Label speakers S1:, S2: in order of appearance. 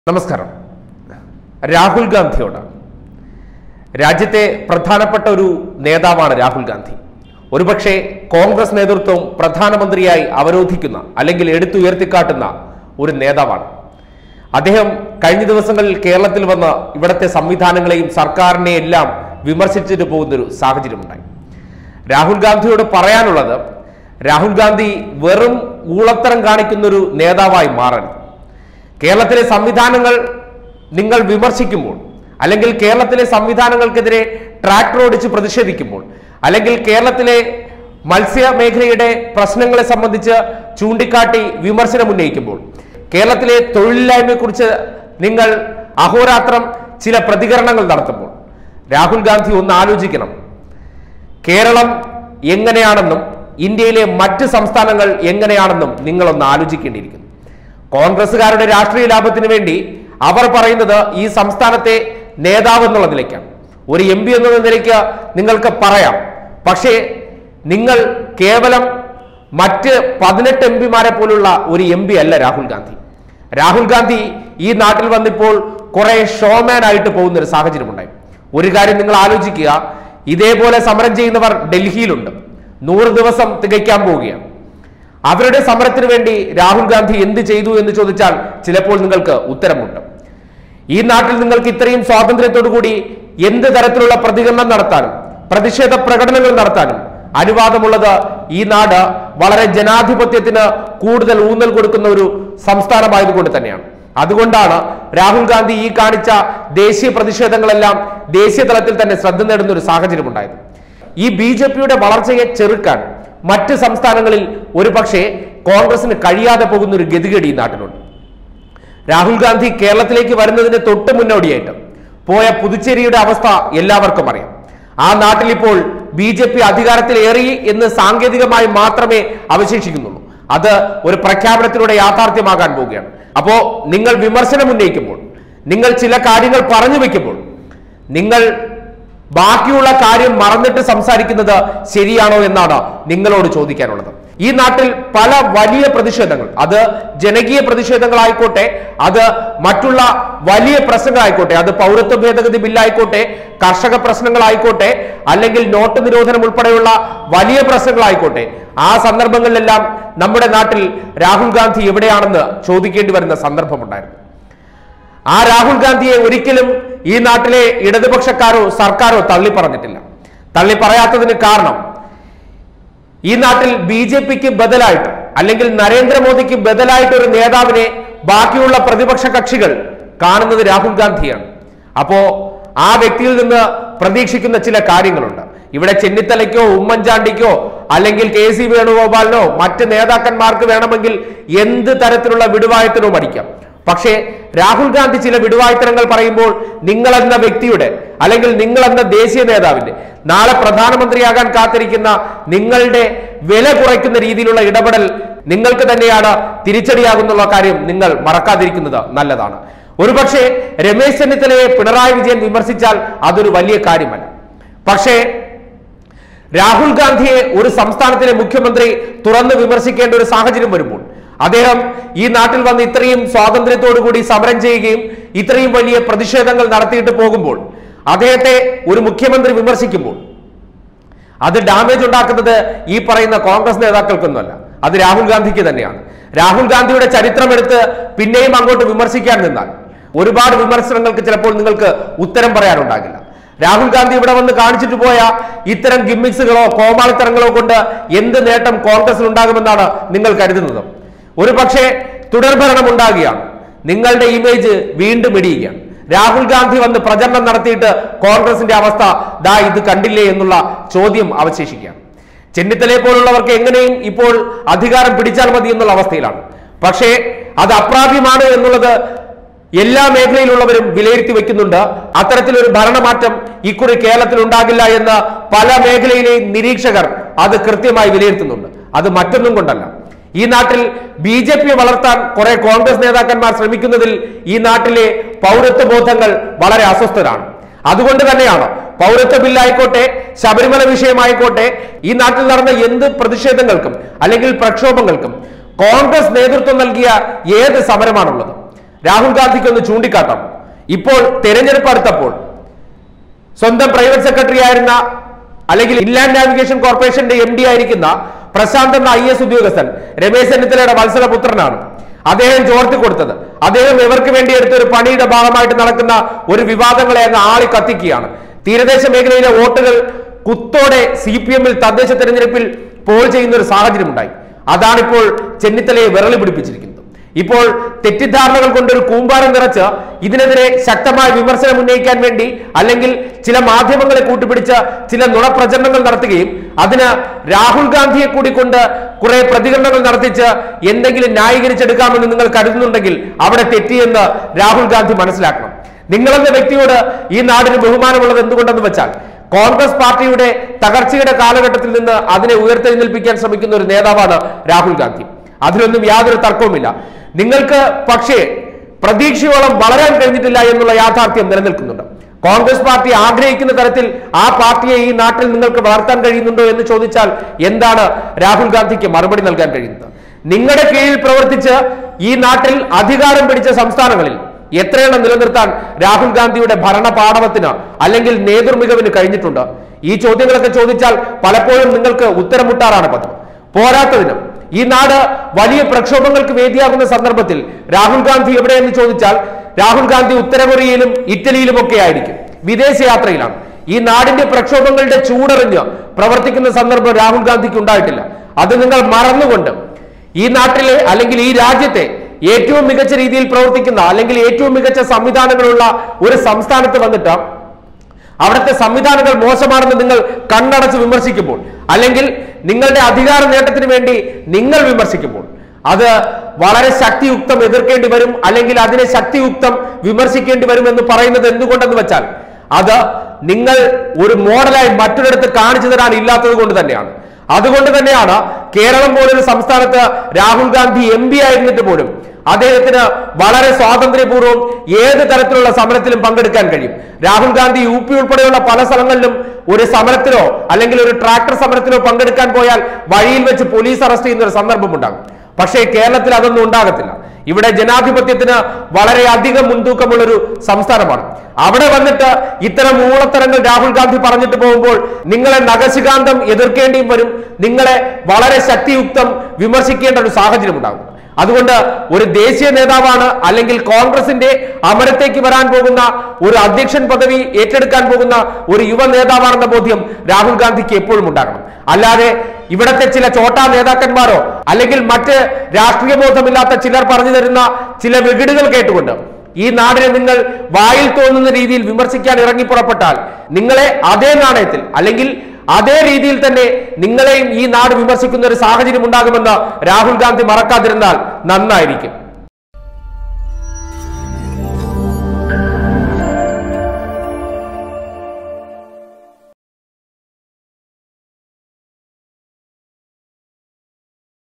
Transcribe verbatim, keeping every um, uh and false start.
S1: നമസ്കാരം. രാഹുൽ ഗാന്ധിയോട് രാജ്യത്തെ പ്രധാനപ്പെട്ട ഒരു നേതാവാണ് രാഹുൽ ഗാന്ധി. ഒരുപക്ഷെ കോൺഗ്രസ് നേതൃത്വം പ്രധാനമന്ത്രിയായി അവരോധിക്കുന്ന അല്ലെങ്കിൽ എടുത്തുയർത്തിക്കാട്ടുന്ന ഒരു നേതാവാണ് അദ്ദേഹം. കഴിഞ്ഞ ദിവസങ്ങളിൽ കേരളത്തിൽ വന്ന് ഇവിടുത്തെ സംവിധാനങ്ങളെയും സർക്കാരിനെ എല്ലാം വിമർശിച്ചിട്ട് പോകുന്നൊരു സാഹചര്യമുണ്ടായി. രാഹുൽ ഗാന്ധിയോട് പറയാനുള്ളത്, രാഹുൽ ഗാന്ധി വെറും ഊളത്തരം കാണിക്കുന്നൊരു നേതാവായി മാറരുത്. കേരളത്തിലെ സംവിധാനങ്ങൾ നിങ്ങൾ വിമർശിക്കുമ്പോൾ, അല്ലെങ്കിൽ കേരളത്തിലെ സംവിധാനങ്ങൾക്കെതിരെ ട്രാക്ടർ ഓടിച്ച് പ്രതിഷേധിക്കുമ്പോൾ, അല്ലെങ്കിൽ കേരളത്തിലെ മത്സ്യ മേഖലയുടെ പ്രശ്നങ്ങളെ സംബന്ധിച്ച് ചൂണ്ടിക്കാട്ടി വിമർശനം ഉന്നയിക്കുമ്പോൾ, കേരളത്തിലെ തൊഴിലില്ലായ്മയെക്കുറിച്ച് നിങ്ങൾ അഹോരാത്രം ചില പ്രതികരണങ്ങൾ നടത്തുമ്പോൾ, രാഹുൽ ഗാന്ധി ഒന്ന് ആലോചിക്കണം. കേരളം എങ്ങനെയാണെന്നും ഇന്ത്യയിലെ മറ്റ് സംസ്ഥാനങ്ങൾ എങ്ങനെയാണെന്നും നിങ്ങളൊന്ന് ആലോചിക്കേണ്ടിയിരിക്കുന്നു. കോൺഗ്രസുകാരുടെ രാഷ്ട്രീയ ലാഭത്തിന് വേണ്ടി അവർ പറയുന്നത് ഈ സംസ്ഥാനത്തെ നേതാവ് എന്നുള്ള നിലയ്ക്കാണ്, ഒരു എം പി എന്നുള്ള നിലയ്ക്ക് നിങ്ങൾക്ക് പറയാം. പക്ഷേ നിങ്ങൾ കേവലം മറ്റ് പതിനെട്ട് എം പിമാരെ പോലുള്ള ഒരു എം പി അല്ല രാഹുൽ ഗാന്ധി. രാഹുൽ ഗാന്ധി ഈ നാട്ടിൽ വന്നിപ്പോൾ കുറെ ഷോമാൻ ആയിട്ട് പോകുന്ന ഒരു സാഹചര്യമുണ്ടായി. ഒരു കാര്യം നിങ്ങൾ ആലോചിക്കുക, ഇതേപോലെ സമരം ചെയ്യുന്നവർ ഡൽഹിയിലുണ്ട്, നൂറ് ദിവസം തികയ്ക്കാൻ പോവുകയാണ്. അവരുടെ സമരത്തിന് വേണ്ടി രാഹുൽ ഗാന്ധി എന്ത് ചെയ്തു എന്ന് ചോദിച്ചാൽ ചിലപ്പോൾ നിങ്ങൾക്ക് ഉത്തരമുണ്ട്. ഈ നാട്ടിൽ നിങ്ങൾക്ക് ഇത്രയും സ്വാതന്ത്ര്യത്തോടു കൂടി എന്ത് തരത്തിലുള്ള പ്രതികരണം നടത്താനും പ്രതിഷേധ പ്രകടനങ്ങൾ നടത്താനും അനുവാദമുള്ളത് ഈ നാട് വളരെ ജനാധിപത്യത്തിന് കൂടുതൽ ഊന്നൽ കൊടുക്കുന്ന ഒരു സംസ്ഥാനമായതുകൊണ്ട് തന്നെയാണ്. അതുകൊണ്ടാണ് രാഹുൽ ഗാന്ധി ഈ കാണിച്ച ദേശീയ പ്രതിഷേധങ്ങളെല്ലാം ദേശീയ തലത്തിൽ തന്നെ ശ്രദ്ധ നേടുന്ന ഒരു സാഹചര്യം ഉണ്ടായത്. ഈ ബി ജെ പിയുടെ വളർച്ചയെ ചെറുക്കാൻ മറ്റ് സംസ്ഥാനങ്ങളിൽ ഒരു പക്ഷേ കോൺഗ്രസിന് കഴിയാതെ പോകുന്ന ഒരു ഗതികേട് ഈ നാട്ടിലുണ്ട്. രാഹുൽ ഗാന്ധി കേരളത്തിലേക്ക് വരുന്നതിന് തൊട്ട് മുന്നോടിയായിട്ട് പോയ പുതുച്ചേരിയുടെ അവസ്ഥ എല്ലാവർക്കും അറിയാം. ആ നാട്ടിൽ ഇപ്പോൾ ബി ജെ പി അധികാരത്തിലേറി എന്ന് സാങ്കേതികമായി മാത്രമേ അവശേഷിക്കുന്നുള്ളൂ. അത് ഒരു പ്രഖ്യാപനത്തിലൂടെ യാഥാർത്ഥ്യമാകാൻ പോവുകയാണ്. അപ്പോ നിങ്ങൾ വിമർശനം ഉന്നയിക്കുമ്പോൾ, നിങ്ങൾ ചില കാര്യങ്ങൾ പറഞ്ഞു വെക്കുമ്പോൾ, നിങ്ങൾ ബാക്കിയുള്ള കാര്യം മറന്നിട്ട് സംസാരിക്കുന്നത് ശരിയാണോ എന്നാണ് നിങ്ങളോട് ചോദിക്കാനുള്ളത്. ഈ നാട്ടിൽ പല വലിയ പ്രതിഷേധങ്ങൾ, അത് ജനകീയ പ്രതിഷേധങ്ങളായിക്കോട്ടെ, അത് മറ്റുള്ള വലിയ പ്രശ്നങ്ങളായിക്കോട്ടെ, അത് പൗരത്വ ഭേദഗതി ബില്ലായിക്കോട്ടെ, കർഷക പ്രശ്നങ്ങളായിക്കോട്ടെ, അല്ലെങ്കിൽ നോട്ട് നിരോധനം ഉൾപ്പെടെയുള്ള വലിയ പ്രശ്നങ്ങളായിക്കോട്ടെ, ആ സന്ദർഭങ്ങളിലെല്ലാം നമ്മുടെ നാട്ടിൽ രാഹുൽ ഗാന്ധി എവിടെയാണെന്ന് ചോദിക്കേണ്ടി വരുന്ന സന്ദർഭമുണ്ടായിരുന്നു. ആ രാഹുൽ ഗാന്ധിയെ ഒരിക്കലും ഈ നാട്ടിലെ ഇടതുപക്ഷക്കാരോ സർക്കാരോ തള്ളി പറഞ്ഞിട്ടില്ല. തള്ളി പറയാത്തതിന് കാരണം ഈ നാട്ടിൽ ബി ജെ പിക്ക് ബദലായിട്ട്, അല്ലെങ്കിൽ നരേന്ദ്രമോദിക്ക് ബദലായിട്ട് ഒരു നേതാവിനെ ബാക്കിയുള്ള പ്രതിപക്ഷ കക്ഷികൾ കാണുന്നത് രാഹുൽ ഗാന്ധിയാണ്. അപ്പോ ആ വ്യക്തിയിൽ നിന്ന് പ്രതീക്ഷിക്കുന്ന ചില കാര്യങ്ങളുണ്ട്. ഇവിടെ ചെന്നിത്തലയ്ക്കോ ഉമ്മൻചാണ്ടിക്കോ അല്ലെങ്കിൽ കെ സി വേണുഗോപാലിനോ മറ്റ് നേതാക്കന്മാർക്ക് വേണമെങ്കിൽ എന്ത് തരത്തിലുള്ള വിടുവായത്തിനോ അടിക്കാം. പക്ഷേ രാഹുൽ ഗാന്ധി ചില വിടുവായ്ത്തരങ്ങൾ പറയുമ്പോൾ നിങ്ങളെന്ന വ്യക്തിയുടെ, അല്ലെങ്കിൽ നിങ്ങളെന്ന ദേശീയ നേതാവിന്റെ, നാളെ പ്രധാനമന്ത്രിയാകാൻ കാത്തിരിക്കുന്ന നിങ്ങളുടെ വില കുറയ്ക്കുന്ന രീതിയിലുള്ള ഇടപെടൽ നിങ്ങൾക്ക് തന്നെയാണ് തിരിച്ചടിയാകുന്നുള്ള കാര്യം നിങ്ങൾ മറക്കാതിരിക്കുന്നത് നല്ലതാണ്. ഒരുപക്ഷെ രമേശ് ചെന്നിത്തലയെ പിണറായി വിജയൻ വിമർശിച്ചാൽ അതൊരു വലിയ കാര്യമല്ല. പക്ഷേ രാഹുൽ ഗാന്ധിയെ ഒരു സംസ്ഥാനത്തിലെ മുഖ്യമന്ത്രി തുറന്ന് വിമർശിക്കേണ്ട ഒരു സാഹചര്യം വരുമ്പോൾ, അദ്ദേഹം ഈ നാട്ടിൽ വന്ന് ഇത്രയും സ്വാതന്ത്ര്യത്തോടു കൂടി സമരം ചെയ്യുകയും ഇത്രയും വലിയ പ്രതിഷേധങ്ങൾ നടത്തിയിട്ട് പോകുമ്പോൾ, അദ്ദേഹത്തെ ഒരു മുഖ്യമന്ത്രി വിമർശിക്കുമ്പോൾ അത് ഡാമേജ് ഉണ്ടാക്കുന്നത് ഈ പറയുന്ന കോൺഗ്രസ് നേതാക്കൾക്കൊന്നുമല്ല, അത് രാഹുൽ ഗാന്ധിക്ക് തന്നെയാണ്. രാഹുൽ ഗാന്ധിയുടെ ചരിത്രമെടുത്ത് പിന്നെയും അങ്ങോട്ട് വിമർശിക്കാൻ നിന്നാൽ ഒരുപാട് വിമർശനങ്ങൾക്ക് ചിലപ്പോൾ നിങ്ങൾക്ക് ഉത്തരം പറയാനുണ്ടാകില്ല. രാഹുൽ ഗാന്ധി ഇവിടെ വന്ന് കാണിച്ചിട്ട് പോയ ഇത്തരം ഗിമ്മിക്സുകളോ കോമാളിത്തരങ്ങളോ കൊണ്ട് എന്ത് നേട്ടം കോൺഗ്രസിൽ ഉണ്ടാകുമെന്നാണ് നിങ്ങൾ കരുതുന്നത്? ഒരു പക്ഷേ തുടർഭരണം ഉണ്ടാകുകയാണ്, നിങ്ങളുടെ ഇമേജ് വീണ്ടും ഇടിയുകയാണ്. രാഹുൽ ഗാന്ധി വന്ന് പ്രചരണം നടത്തിയിട്ട് കോൺഗ്രസിന്റെ അവസ്ഥ ദാ ഇത് കണ്ടില്ലേ എന്നുള്ള ചോദ്യം അവശേഷിക്കുകയാണ്. ചെന്നിത്തലയെ പോലുള്ളവർക്ക് എങ്ങനെയും ഇപ്പോൾ അധികാരം പിടിച്ചാൽ മതി എന്നുള്ള അവസ്ഥയിലാണ്. പക്ഷേ അത് അപ്രാപ്യമാണ് എന്നുള്ളത് എല്ലാ മേഖലയിലുള്ളവരും വിലയിരുത്തി വെക്കുന്നുണ്ട്. അത്തരത്തിലൊരു ഭരണമാറ്റം ഇക്കുറി കേരളത്തിൽ ഉണ്ടാകില്ല എന്ന് പല മേഖലയിലെയും നിരീക്ഷകർ അത് കൃത്യമായി വിലയിരുത്തുന്നുണ്ട്. അത് മറ്റൊന്നും കൊണ്ടല്ല, ഈ നാട്ടിൽ ബി ജെ പിയെ വളർത്താൻ കുറെ കോൺഗ്രസ് നേതാക്കന്മാർ ശ്രമിക്കുന്നതിൽ ഈ നാട്ടിലെ പൗരത്വ ബോധങ്ങൾ വളരെ അസ്വസ്ഥരാണ്. അതുകൊണ്ട് തന്നെയാണ് പൗരത്വ ബില്ലായിക്കോട്ടെ, ശബരിമല വിഷയമായിക്കോട്ടെ, ഈ നാട്ടിൽ നടന്ന എന്ത് പ്രതിഷേധങ്ങൾക്കും അല്ലെങ്കിൽ പ്രക്ഷോഭങ്ങൾക്കും കോൺഗ്രസ് നേതൃത്വം നൽകിയ ഏത് സമരമാണുള്ളത്? രാഹുൽ ഗാന്ധിക്ക് ഒന്ന് ചൂണ്ടിക്കാട്ടാം. ഇപ്പോൾ തെരഞ്ഞെടുപ്പ് അടുത്തപ്പോൾ സ്വന്തം പ്രൈവറ്റ് സെക്രട്ടറി ആയിരുന്ന അല്ലെങ്കിൽ ഇൻലാൻഡ് നാവിഗേഷൻ കോർപ്പറേഷന്റെ എം ഡി ആയിരിക്കുന്ന പ്രശാന്ത് എന്ന ഐ എസ് ഉദ്യോഗസ്ഥൻ രമേശ് ചെന്നിത്തലയുടെ വത്സലപുത്രനാണ്. അദ്ദേഹം ചോർത്തി കൊടുത്തത് അദ്ദേഹം ഇവർക്ക് വേണ്ടി എടുത്ത ഒരു പണിയുടെ ഭാഗമായിട്ട് നടക്കുന്ന ഒരു വിവാദങ്ങളെ അങ്ങ് ആളി കത്തിക്കുകയാണ്. തീരദേശ മേഖലയിലെ വോട്ടുകൾ കുത്തോടെ സി പി എമ്മിൽ തദ്ദേശ തെരഞ്ഞെടുപ്പിൽ പോൾ ചെയ്യുന്ന ഒരു സാഹചര്യം ഉണ്ടായി. അതാണിപ്പോൾ ചെന്നിത്തലയെ വിരളി പിടിപ്പിച്ചിരിക്കുന്നത്. ഇപ്പോൾ തെറ്റിദ്ധാരണകൾ കൊണ്ടൊരു കൂമ്പാരം നിറച്ച് ഇതിനെതിരെ ശക്തമായ വിമർശനം ഉന്നയിക്കാൻ വേണ്ടി അല്ലെങ്കിൽ ചില മാധ്യമങ്ങളെ കൂട്ടിപ്പിടിച്ച് ചില നുണപ്രചരണങ്ങൾ നടത്തുകയും അതിന് രാഹുൽ ഗാന്ധിയെ കൂടി കൊണ്ട് കുറെ പ്രതികരണങ്ങൾ നടത്തിച്ച് എന്തെങ്കിലും ന്യായീകരിച്ചെടുക്കാമെന്ന് നിങ്ങൾ കരുതുന്നുണ്ടെങ്കിൽ അവിടെ തെറ്റിയെന്ന് രാഹുൽ ഗാന്ധി മനസ്സിലാക്കണം. നിങ്ങളെന്ന വ്യക്തിയോട് ഈ നാടിന് ബഹുമാനമുള്ളത് എന്തുകൊണ്ടെന്ന് വെച്ചാൽ കോൺഗ്രസ് പാർട്ടിയുടെ തകർച്ചയുടെ കാലഘട്ടത്തിൽ നിന്ന് അതിനെ ഉയർത്തെഴുന്നേൽപ്പിക്കാൻ ശ്രമിക്കുന്ന ഒരു നേതാവാണ് രാഹുൽ ഗാന്ധി. അതിലൊന്നും യാതൊരു തർക്കവുമില്ല. നിങ്ങൾക്ക് പക്ഷേ പ്രതീക്ഷയോളം വളരാൻ കഴിഞ്ഞിട്ടില്ല എന്നുള്ള യാഥാർത്ഥ്യം നിലനിൽക്കുന്നുണ്ട്. കോൺഗ്രസ് പാർട്ടി ആഗ്രഹിക്കുന്ന തരത്തിൽ ആ പാർട്ടിയെ ഈ നാട്ടിൽ നിങ്ങൾക്ക് വളർത്താൻ കഴിയുന്നുണ്ടോ എന്ന് ചോദിച്ചാൽ എന്താണ് രാഹുൽ ഗാന്ധിക്ക് മറുപടി നൽകാൻ കഴിയുന്നത്? നിങ്ങളുടെ കീഴിൽ പ്രവർത്തിച്ച് ഈ നാട്ടിൽ അധികാരം പിടിച്ച സംസ്ഥാനങ്ങളിൽ എത്രയെണ്ണം നിലനിർത്താൻ രാഹുൽ ഗാന്ധിയുടെ ഭരണ പാടവത്തിന് അല്ലെങ്കിൽ നേതൃമികവിന് കഴിഞ്ഞിട്ടുണ്ട്? ഈ ചോദ്യങ്ങളൊക്കെ ചോദിച്ചാൽ പലപ്പോഴും നിങ്ങൾക്ക് ഉത്തരം മുട്ടാറാണ് പതിവ്. പോരാത്തതിനും ഈ നാട് വലിയ പ്രക്ഷോഭങ്ങൾക്ക് വേദിയാകുന്ന സന്ദർഭത്തിൽ രാഹുൽ ഗാന്ധി എവിടെയെന്ന് ചോദിച്ചാൽ രാഹുൽ ഗാന്ധി ഉത്തര കൊറിയയിലും ഇറ്റലിയിലും ഒക്കെ ആയിരിക്കും, വിദേശയാത്രയിലാണ്. ഈ നാടിന്റെ പ്രക്ഷോഭങ്ങളുടെ ചൂടറിഞ്ഞ് പ്രവർത്തിക്കുന്ന സന്ദർഭം രാഹുൽ ഗാന്ധിക്ക് ഉണ്ടായിട്ടില്ല. അത് നിങ്ങൾ മറന്നുകൊണ്ട് ഈ നാട്ടിലെ അല്ലെങ്കിൽ ഈ രാജ്യത്തെ ഏറ്റവും മികച്ച രീതിയിൽ പ്രവർത്തിക്കുന്ന അല്ലെങ്കിൽ ഏറ്റവും മികച്ച സംവിധാനങ്ങളുള്ള ഒരു സംസ്ഥാനത്ത് വന്നിട്ട് അവിടുത്തെ സംവിധാനങ്ങൾ മോശമാണെന്ന് നിങ്ങൾ കണ്ണടച്ച് വിമർശിക്കുമ്പോൾ അല്ലെങ്കിൽ നിങ്ങളുടെ അധികാര നേട്ടത്തിന് വേണ്ടി നിങ്ങൾ വിമർശിക്കുമ്പോൾ അത് വളരെ ശക്തിയുക്തം എതിർക്കേണ്ടി വരും അല്ലെങ്കിൽ അതിനെ ശക്തിയുക്തം വിമർശിക്കേണ്ടി വരും എന്ന് പറയുന്നത് എന്തുകൊണ്ടെന്ന് വെച്ചാൽ അത് നിങ്ങൾ ഒരു മോഡലായി മറ്റൊരിടത്ത് കാണിച്ചു തരാൻ ഇല്ലാത്തത് കൊണ്ട് തന്നെയാണ്. അതുകൊണ്ട് തന്നെയാണ് കേരളം പോലൊരു സംസ്ഥാനത്ത് രാഹുൽ ഗാന്ധി എം പി ആയിരുന്നിട്ട് പോലും അദ്ദേഹത്തിന് വളരെ സ്വാതന്ത്ര്യപൂർവ്വം ഏത് തരത്തിലുള്ള സമരത്തിലും പങ്കെടുക്കാൻ കഴിയും. രാഹുൽ ഗാന്ധി യു പി ഉൾപ്പെടെയുള്ള പല സ്ഥലങ്ങളിലും ഒരു സമരത്തിലോ അല്ലെങ്കിൽ ഒരു ട്രാക്ടർ സമരത്തിലോ പങ്കെടുക്കാൻ പോയാൽ വഴിയിൽ വെച്ച് പോലീസ് അറസ്റ്റ് ചെയ്യുന്ന ഒരു സന്ദർഭം ഉണ്ടാകും. പക്ഷേ കേരളത്തിൽ അതൊന്നും ഉണ്ടാകത്തില്ല. ഇവിടെ ജനാധിപത്യത്തിന് വളരെ അധികം മുൻതൂക്കമുള്ളൊരു സംസ്ഥാനമാണ്. അവിടെ വന്നിട്ട് ഇത്തരം ഊളത്തരങ്ങൾ രാഹുൽ ഗാന്ധി പറഞ്ഞിട്ട് പോകുമ്പോൾ നിങ്ങളെ നഖശികാന്തം എതിർക്കേണ്ടിയും വരും, നിങ്ങളെ വളരെ ശക്തിയുക്തം വിമർശിക്കേണ്ട ഒരു സാഹചര്യം ഉണ്ടാകും. അതുകൊണ്ട് ഒരു ദേശീയ നേതാവാണ് അല്ലെങ്കിൽ കോൺഗ്രസിന്റെ അമരത്തേക്ക് വരാൻ പോകുന്ന ഒരു അധ്യക്ഷൻ പദവി ഏറ്റെടുക്കാൻ പോകുന്ന ഒരു യുവ നേതാവാണെന്ന ബോധ്യം രാഹുൽ ഗാന്ധിക്ക് എപ്പോഴും ഉണ്ടാകണം. അല്ലാതെ ഇവിടത്തെ ചില ചോട്ടാ നേതാക്കന്മാരോ അല്ലെങ്കിൽ മറ്റ് രാഷ്ട്രീയ ബോധമില്ലാത്ത ചിലർ പറഞ്ഞു തരുന്ന ചില വികിടുകൾ കേട്ടുകൊണ്ട് ഈ നാടിനെ നിങ്ങൾ വായിൽ തോന്നുന്ന രീതിയിൽ വിമർശിക്കാൻ ഇറങ്ങി പുറപ്പെട്ടാൽ നിങ്ങളെ അതേ നാണയത്തിൽ അല്ലെങ്കിൽ അതേ രീതിയിൽ തന്നെ നിങ്ങളെയും ഈ നാട് വിമർശിക്കുന്ന ഒരു സാഹചര്യം ഉണ്ടാകുമെന്ന് രാഹുൽ ഗാന്ധി മറക്കാതിരുന്നാൽ നന്നായിരിക്കും.